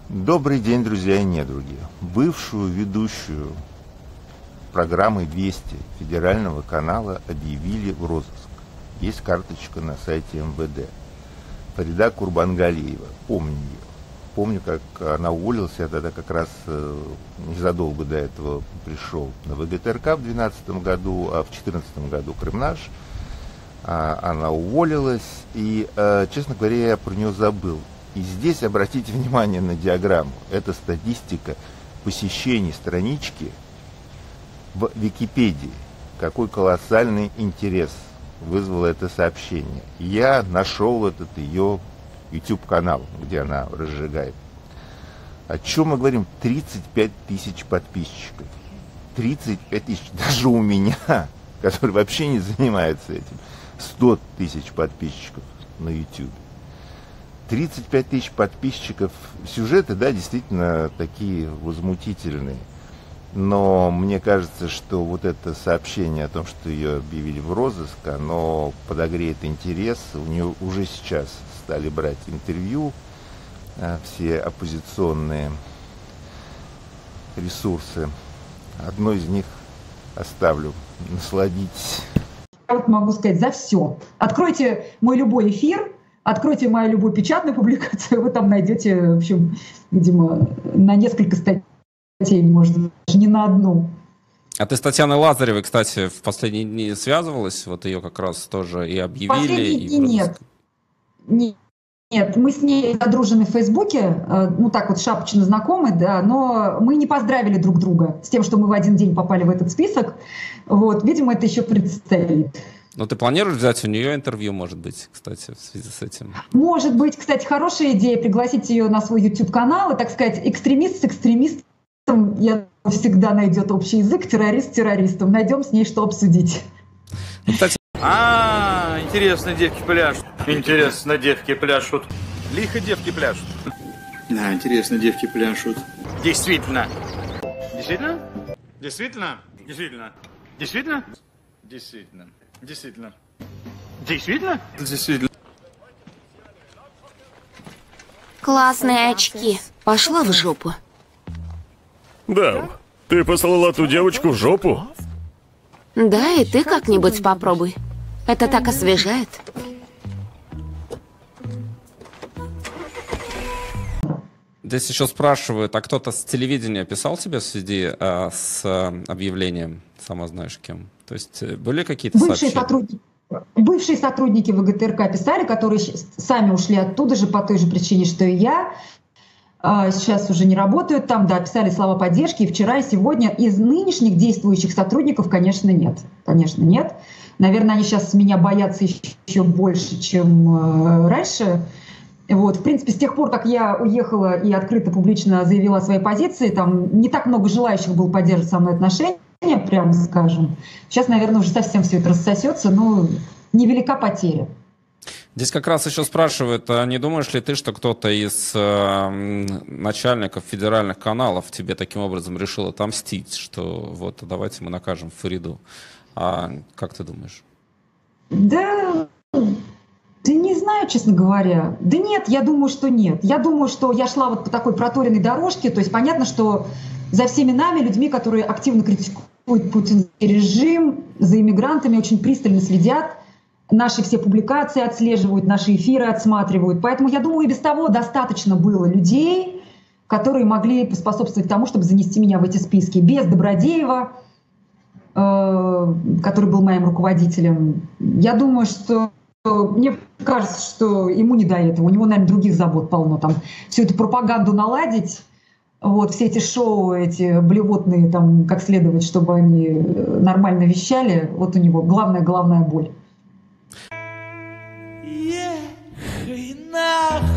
Добрый день, друзья и недруги. Бывшую ведущую программы «Вести» федерального канала объявили в розыск. Есть карточка на сайте МВД. Фарида Курбангалиева. Помню ее. Помню, как она уволилась. Я тогда как раз незадолго до этого пришел на ВГТРК в 2012 году, а в 2014 году Крымнаш. Она уволилась, и, честно говоря, я про нее забыл. И здесь обратите внимание на диаграмму. Это статистика посещений странички в Википедии. Какой колоссальный интерес вызвало это сообщение. Я нашел этот ее YouTube-канал, где она разжигает. О чем мы говорим? 35 тысяч подписчиков. 35 тысяч. Даже у меня, который вообще не занимается этим, 100 тысяч подписчиков на YouTube. 35 тысяч подписчиков. Сюжеты, да, действительно такие возмутительные. Но мне кажется, что вот это сообщение о том, что ее объявили в розыск, оно подогреет интерес. У нее уже сейчас стали брать интервью все оппозиционные ресурсы. Одно из них оставлю. Насладитесь. Я вот могу сказать за все. Откройте мой любой эфир, откройте мою любую печатную публикацию, вы там найдете, в общем, видимо, на несколько статей, может, даже не на одну. А ты с Татьяной Лазаревой, кстати, в последние дни связывалась? Вот ее как раз тоже и объявили. Последние дни нет. Нет, мы с ней задружены в Фейсбуке, ну так вот шапочно знакомы, да, но мы не поздравили друг друга с тем, что мы в один день попали в этот список. Вот, видимо, это еще предстоит. Ну, ты планируешь взять у нее интервью, может быть, кстати, в связи с этим? Может быть, кстати, хорошая идея пригласить ее на свой YouTube-канал и, так сказать, экстремист с экстремистом, я всегда найдет общий язык, террорист с террористом. Найдем с ней что обсудить. Ну, кстати... Интересно, девки пляшут. Интересно, девки пляшут. Лихо девки пляшут. Да, интересно, девки пляшут. Действительно. Действительно? Действительно? Действительно. Действительно? Действительно. Действительно. Действительно? Действительно. Классные очки. Пошла в жопу. Да, ты послала ту девочку в жопу? Да, и ты как-нибудь попробуй. Это так освежает. Здесь еще спрашивают, а кто-то с телевидения писал тебе в связи с объявлением, сама знаешь кем? То есть были какие-то сообщения? Бывшие сотрудники ВГТРК писали, которые сами ушли оттуда же по той же причине, что и я. Сейчас уже не работают там, да, писали слова поддержки и вчера, и сегодня. Из нынешних действующих сотрудников, конечно, нет. Конечно, нет. Наверное, они сейчас меня боятся еще больше, чем раньше. Вот. В принципе, с тех пор, как я уехала и открыто, публично заявила о своей позиции, там не так много желающих было поддерживать со мной отношения, прямо скажем. Сейчас, наверное, уже совсем все это рассосется, но невелика потеря. Здесь как раз еще спрашивают, а не думаешь ли ты, что кто-то из начальников федеральных каналов тебе таким образом решил отомстить, что вот давайте мы накажем Фариду? А как ты думаешь? Да не знаю, честно говоря. Да нет, я думаю, что нет. Я думаю, что я шла вот по такой проторенной дорожке, то есть понятно, что за всеми нами, людьми, которые активно критикуют путинский режим, за иммигрантами очень пристально следят, наши все публикации отслеживают, наши эфиры отсматривают. Поэтому, я думаю, и без того достаточно было людей, которые могли поспособствовать тому, чтобы занести меня в эти списки. Без Добродеева, который был моим руководителем. Я думаю, что мне кажется, что ему не до этого. У него, наверное, других забот полно. Там всю эту пропаганду наладить, вот, все эти шоу, эти блевотные, там, как следовать, чтобы они нормально вещали. Вот у него главная боль. Ехай нахуй!